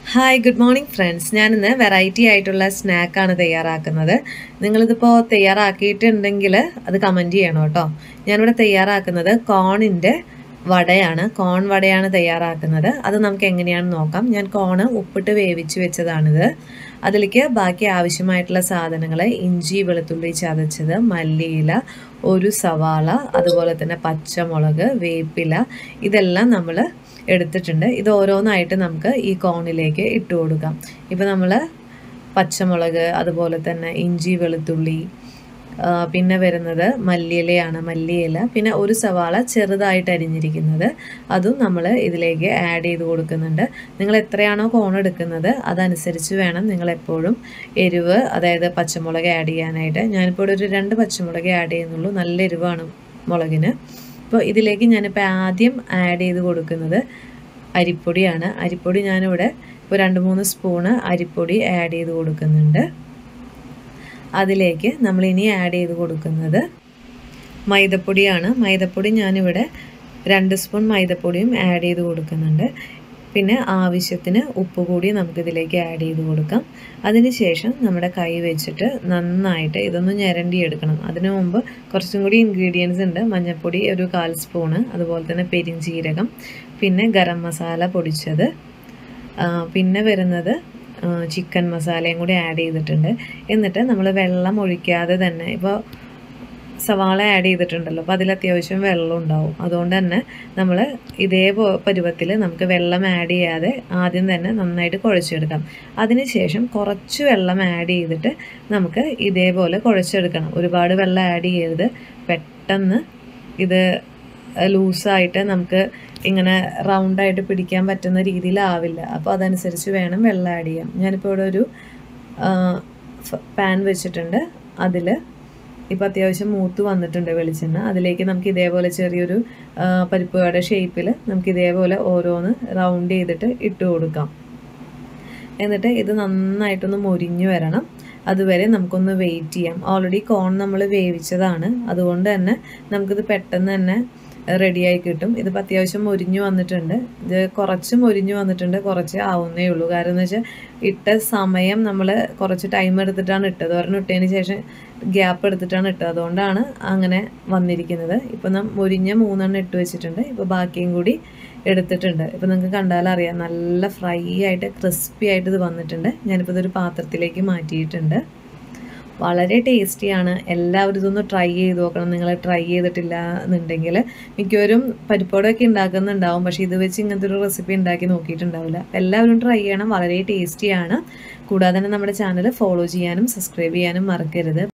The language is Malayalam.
Hi good morning friends. ഞാനിന്ന് വെറൈറ്റി ആയിട്ടുള്ള സ്നാക്കാണ് തയ്യാറാക്കുന്നത്. നിങ്ങളിതിപ്പോൾ തയ്യാറാക്കിയിട്ടുണ്ടെങ്കിൽ അത് കമൻറ്റ് ചെയ്യണം കേട്ടോ. ഞാനിവിടെ തയ്യാറാക്കുന്നത് കോണിൻ്റെ വടയാണ്. കോൺ വടയാണ് തയ്യാറാക്കുന്നത്. അത് നമുക്ക് എങ്ങനെയാണെന്ന് നോക്കാം. ഞാൻ കോണ് ഉപ്പിട്ട് വേവിച്ച് വെച്ചതാണിത്. അതിലേക്ക് ബാക്കി ആവശ്യമായിട്ടുള്ള സാധനങ്ങൾ ഇഞ്ചി വെളുത്തുള്ളി ചതച്ചത്, മല്ലിയില, ഒരു സവാള, അതുപോലെ തന്നെ പച്ചമുളക്, വേപ്പില, ഇതെല്ലാം നമ്മൾ എടുത്തിട്ടുണ്ട്. ഇത് ഓരോന്നായിട്ട് നമുക്ക് ഈ കോണിലേക്ക് ഇട്ട് കൊടുക്കാം. ഇപ്പോൾ നമ്മൾ പച്ചമുളക്, അതുപോലെ തന്നെ ഇഞ്ചി വെളുത്തുള്ളി, പിന്നെ വരുന്നത് മല്ലിയിലയാണ്, മല്ലിയില, പിന്നെ ഒരു സവാള ചെറുതായിട്ട് അരിഞ്ഞിരിക്കുന്നത്, അതും നമ്മൾ ഇതിലേക്ക് ആഡ് ചെയ്ത് കൊടുക്കുന്നുണ്ട്. നിങ്ങൾ എത്രയാണോ കോൺ എടുക്കുന്നത് അതനുസരിച്ച് വേണം നിങ്ങളെപ്പോഴും എരിവ്, അതായത് പച്ചമുളക് ആഡ് ചെയ്യാനായിട്ട്. ഞാനിപ്പോൾ ഒരു 2 പച്ചമുളക് ആഡ് ചെയ്യുന്നുള്ളൂ. നല്ല എരിവാണ് മുളകിന്. അപ്പോൾ ഇതിലേക്ക് ഞാനിപ്പോൾ ആദ്യം ആഡ് ചെയ്ത് കൊടുക്കുന്നത് അരിപ്പൊടിയാണ്. അരിപ്പൊടി ഞാനിവിടെ ഇപ്പോൾ 2-3 സ്പൂണ് അരിപ്പൊടി ആഡ് ചെയ്ത് കൊടുക്കുന്നുണ്ട്. അതിലേക്ക് നമ്മളിനി ആഡ് ചെയ്ത് കൊടുക്കുന്നത് മൈദപ്പൊടിയാണ്. മൈദപ്പൊടി ഞാനിവിടെ 2 സ്പൂൺ മൈദപ്പൊടിയും ആഡ് ചെയ്ത് കൊടുക്കുന്നുണ്ട്. പിന്നെ ആവശ്യത്തിന് ഉപ്പ് കൂടി നമുക്കിതിലേക്ക് ആഡ് ചെയ്ത് കൊടുക്കാം. അതിനുശേഷം നമ്മുടെ കൈ വെച്ചിട്ട് നന്നായിട്ട് ഇതൊന്ന് ഞരണ്ടിയെടുക്കണം. അതിനു മുമ്പ് കുറച്ചും കൂടി ഇൻഗ്രീഡിയൻസ് ഉണ്ട്. മഞ്ഞൾപ്പൊടി ഒരു 1/4 സ്പൂണ്, അതുപോലെ തന്നെ പെരിഞ്ജീരകം, പിന്നെ ഗരം മസാല പൊടിച്ചത്, പിന്നെ വരുന്നത് ചിക്കൻ മസാലയും കൂടി ആഡ് ചെയ്തിട്ടുണ്ട്. എന്നിട്ട് നമ്മൾ വെള്ളം ഒഴിക്കാതെ തന്നെ, ഇപ്പോൾ സവാള ആഡ് ചെയ്തിട്ടുണ്ടല്ലോ, അപ്പോൾ അതിൽ അത്യാവശ്യം വെള്ളം ഉണ്ടാവും. അതുകൊണ്ട് തന്നെ നമ്മൾ ഇതേ പരുവത്തിൽ നമുക്ക് വെള്ളം ആഡ് ചെയ്യാതെ ആദ്യം തന്നെ നന്നായിട്ട് കുഴച്ചെടുക്കാം. അതിനുശേഷം കുറച്ച് വെള്ളം ആഡ് ചെയ്തിട്ട് നമുക്ക് ഇതേപോലെ കുഴച്ചെടുക്കണം. ഒരുപാട് വെള്ളം ആഡ് ചെയ്യരുത്. പെട്ടെന്ന് ഇത് ലൂസായിട്ട് നമുക്ക് ഇങ്ങനെ റൗണ്ടായിട്ട് പിടിക്കാൻ പറ്റുന്ന രീതിയിലാവില്ല. അപ്പോൾ അതനുസരിച്ച് വേണം വെള്ളം ആഡ് ചെയ്യാം. ഞാനിപ്പോൾ ഇവിടെ ഒരു പാൻ വെച്ചിട്ടുണ്ട്. അതിൽ ഇപ്പോൾ അത്യാവശ്യം മൂത്ത് വന്നിട്ടുണ്ട് വെളിച്ചെണ്ണ. അതിലേക്ക് നമുക്ക് ഇതേപോലെ ചെറിയൊരു പരിപ്പുവട ഷേപ്പിൽ നമുക്ക് ഇതേപോലെ ഓരോന്ന് റൗണ്ട് ചെയ്തിട്ട് ഇട്ട് കൊടുക്കാം. എന്നിട്ട് ഇത് നന്നായിട്ടൊന്ന് മൊരിഞ്ഞു വരണം. അതുവരെ നമുക്കൊന്ന് വെയിറ്റ് ചെയ്യാം. ഓൾറെഡി കോൺ നമ്മൾ വേവിച്ചതാണ്, അതുകൊണ്ട് തന്നെ നമുക്കിത് പെട്ടെന്ന് തന്നെ റെഡിയായി കിട്ടും. ഇതിപ്പോൾ അത്യാവശ്യം മൊരിഞ്ഞു വന്നിട്ടുണ്ട്. ഇത് കുറച്ച് മൊരിഞ്ഞു വന്നിട്ടുണ്ട്, കുറച്ച് ആവുന്നേ ഉള്ളൂ. കാരണം എന്ന് വെച്ചാൽ ഇട്ട സമയം നമ്മൾ കുറച്ച് ടൈം എടുത്തിട്ടാണ് ഇട്ടത്. ഒരെണ്ണം ഇട്ടതിന് ശേഷം ഗ്യാപ്പ് എടുത്തിട്ടാണ് ഇട്ടത്. അതുകൊണ്ടാണ് അങ്ങനെ വന്നിരിക്കുന്നത്. ഇപ്പോൾ മൊരിഞ്ഞ 3 എണ്ണം ഇട്ട് വെച്ചിട്ടുണ്ട്. ഇപ്പോൾ ബാക്കിയും കൂടി എടുത്തിട്ടുണ്ട്. ഇപ്പോൾ നിങ്ങൾക്ക് കണ്ടാലറിയാം നല്ല ഫ്രൈ ആയിട്ട് ക്രിസ്പി ആയിട്ട് ഇത് വന്നിട്ടുണ്ട്. ഞാനിപ്പോൾ ഇതൊരു പാത്രത്തിലേക്ക് മാറ്റിയിട്ടുണ്ട്. വളരെ ടേസ്റ്റിയാണ്. എല്ലാവരും ഇതൊന്ന് ട്രൈ ചെയ്ത് നോക്കണം. നിങ്ങൾ ട്രൈ ചെയ്തിട്ടില്ല എന്നുണ്ടെങ്കിൽ മിക്കവരും പരിപ്പോടൊക്കെ ഉണ്ടാക്കുന്നുണ്ടാവും, പക്ഷേ ഇത് വെച്ച് ഇങ്ങനത്തെ ഒരു റെസിപ്പി ഉണ്ടാക്കി നോക്കിയിട്ടുണ്ടാവില്ല. എല്ലാവരും ട്രൈ ചെയ്യണം. വളരെ ടേസ്റ്റിയാണ്. കൂടാതെ തന്നെ നമ്മുടെ ചാനൽ ഫോളോ ചെയ്യാനും സബ്സ്ക്രൈബ് ചെയ്യാനും മറക്കരുത്.